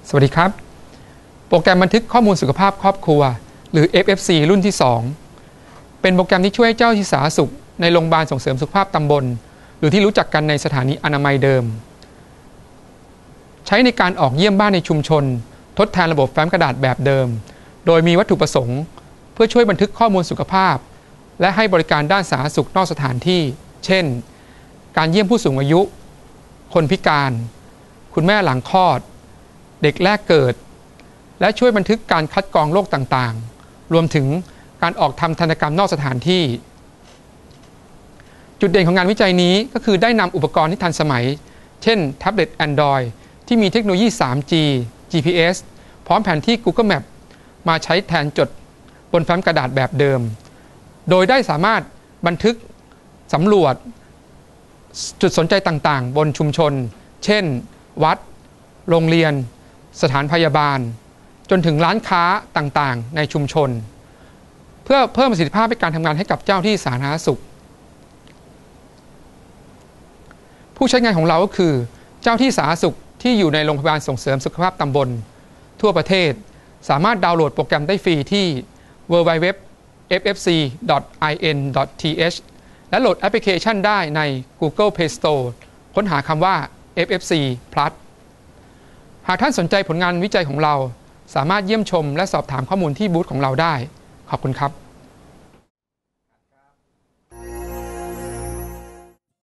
สวัสดีครับโปรแกรมบันทึกข้อมูลสุขภาพครอบครัวหรือ FFC รุ่นที่ 2เป็นโปรแกรมที่ช่วยเจ้าที่สาธารณสุขในโรงพยาบาลส่งเสริมสุขภาพตำบลหรือที่รู้จักกันในสถานีอนามัยเดิมใช้ในการออกเยี่ยมบ้านในชุมชนทดแทนระบบแฟ้มกระดาษแบบเดิมโดยมีวัตถุประสงค์เพื่อช่วยบันทึกข้อมูลสุขภาพและให้บริการด้านสาธารณสุขนอกสถานที่เช่นการเยี่ยมผู้สูงอายุคนพิการคุณแม่หลังคลอดเด็กแรกเกิดและช่วยบันทึกการคัดกรองโรคต่างๆรวมถึงการออกทำทันตกรรมนอกสถานที่จุดเด่นของงานวิจัยนี้ก็คือได้นำอุปกรณ์ที่ทันสมัยเช่นแท็บเล็ต Android ที่มีเทคโนโลยี 3G GPS พร้อมแผนที่ Google Map มาใช้แทนจดบนแฟ้มกระดาษแบบเดิมโดยได้สามารถบันทึกสำรวจจุดสนใจต่างๆบนชุมชนเช่นวัดโรงเรียนสถานพยาบาลจนถึงร้านค้าต่างๆในชุมชนเพื่อเพิ่มประสิทธิภาพในการทำงานให้กับเจ้าที่สาธารณสุขผู้ใช้งานของเราก็คือเจ้าที่สาธารณสุขที่อยู่ในโรงพยาบาลส่งเสริมสุขภาพตำบลทั่วประเทศสามารถดาวน์โหลดโปรแกรมได้ฟรีที่ www.ffc.in.th และโหลดแอปพลิเคชันได้ใน Google Play Store ค้นหาคำว่า FFC Plus หากท่านสนใจผลงานวิจัยของเราสามารถเยี่ยมชมและสอบถามข้อมูลที่บูธของเราได้ขอบคุณครับ